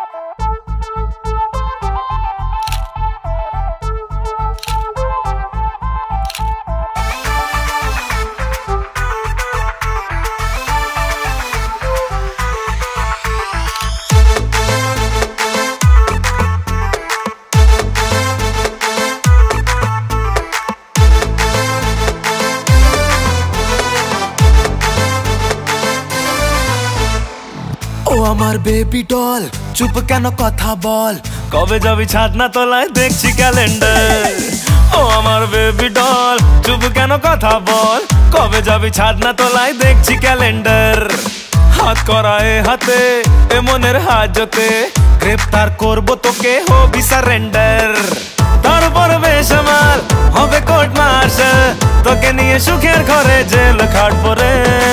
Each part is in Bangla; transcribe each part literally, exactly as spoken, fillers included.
আমার বেবি ডল চুপ কেন কথা বল কবে যাবি ছাদনা তলায় দেখছি ক্যালেন্ডার ও আমার বেবি ডল চুপ কেন কথা বল কবে যাবি ছাদনা তলায় দেখছি ক্যালেন্ডার হাত করায় হাতে এ মনের হাজতে গ্রেফতার করব তোকে হবি সারেন্ডার তারপর বেসামাল হবে কোর্ট মার্শাল তোকে নিয়ে সুখের ঘরে জেল খাটবো রে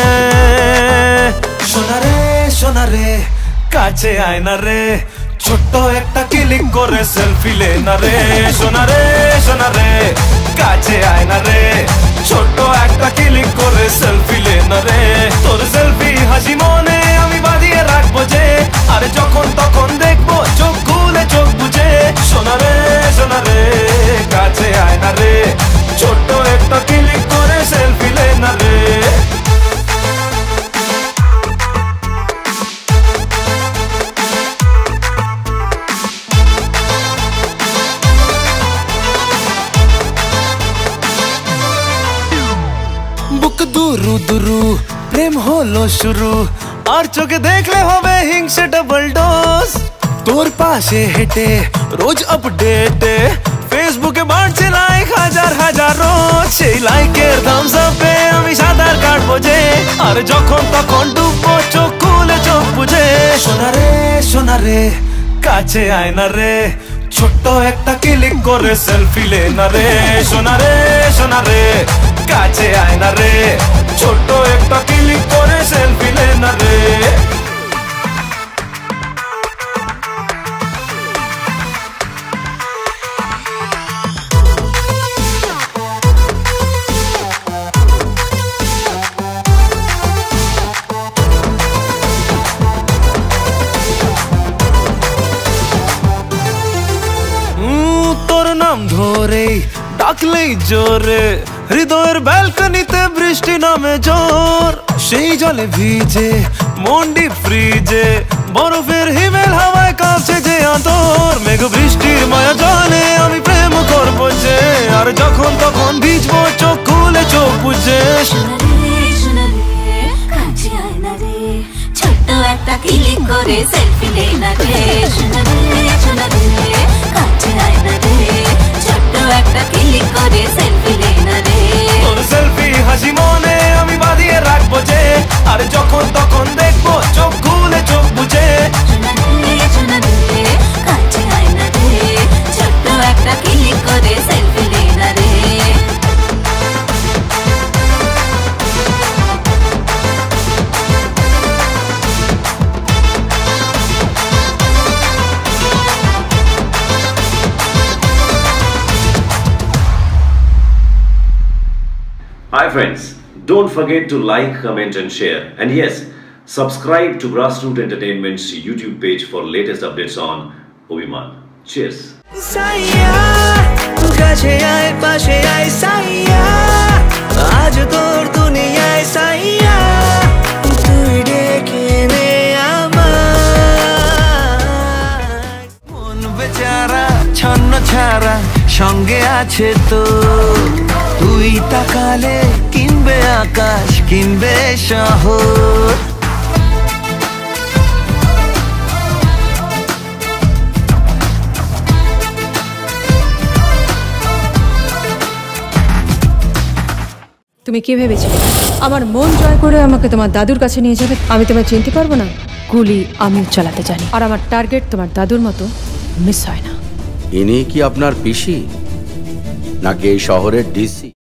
সোনা রে সোনা রে কাছে আয় না রে ছোট্ট একটা ক্লিক করে সেলফি লে না রে সোনা রে সোনা রে কাছে আয় না রে ছোট্ট একটা ক্লিক করে সেলফি লে না রে তোর সেলফি হাসি মনে আমি বাঁধিয়ে রাখবো যে আর যখন তখন দেখবো চোখ খুলে চোখ বুঝে সোনা রে সোনা রে কাছে আয় না রে ছোট্ট একটা ক্লিক করে সেলফি লে না রে দুরু দুরু প্রেম হলো শুরু আর চোখে দেখলে হবে হিংসে ডাবল ডোজ তোর পাশে হেঁটে রোজ আপডেটে ফেসবুকে বাড়ছে লাইক হাজার হাজার রোজ সেই লাইকের দাম সাপে আমি সাঁতার কাটবো যে আর যখন তখন ডুববো চোখ খুলে চোখ বুঝে সোনা রে সোনা রে কাছে আয় না রে ছোট্ট একটা ক্লিক করে সেলফি লে না রে সোনা রে সোনা রে কাছে আয় না রে ছোট্ট একটা ক্লিক করে সেলফি লে না রে তোর নাম ধরে ডাকলেই জোরে হৃদয়ের ব্যালকনিতে বৃষ্টি নামে জোর সেই জলে ভিজে মন্ডি ফ্রিজে বরফের হিমেল হাওয়ায় কাঁপছে যে আতর মেঘ বৃষ্টির মায়া জলে আমি প্রেম করবো যে আর যখন তখন ভিজবো চোখ খুলে চোখ বুঝে ছোট্ট একটা ক্লিক করে সেলফি লে না রে সোনা রে সোনা রে কাছে আয় না রে ছোট্ট একটা ক্লিক করে সেলফি লে না রে তোর সেলফি হাসি মনে আমি বাঁধিয়ে রাখবো যে আর যখন তখন দেখবো চোখ খুলে চোখ বুঝে সোনা রে সোনা রে কাছে আয় না রে ছোট্ট একটা ক্লিক করে সেলফি লে না রে Hi friends, don't forget to like, comment and share, and yes, subscribe to Grassroot Entertainment's YouTube page for latest updates on Obhiman. Cheers! ছন্ন ছাড়া সঙ্গে আছে তো তুই তাকালে কিনবে আকাশ কিনবে শহর তুমি কি ভেবেছিলে আমার মন জয় করে আমাকে তোমার দাদুর কাছে নিয়ে যাবে? আমি তোমায় চিনতে পারবো না? গুলি আমিও চালাতে জানি, আর আমার টার্গেট তোমার দাদুর মতো মিস হয় না। ইনি কি আপনার পিসি নাকি এই শহরের ডিসি?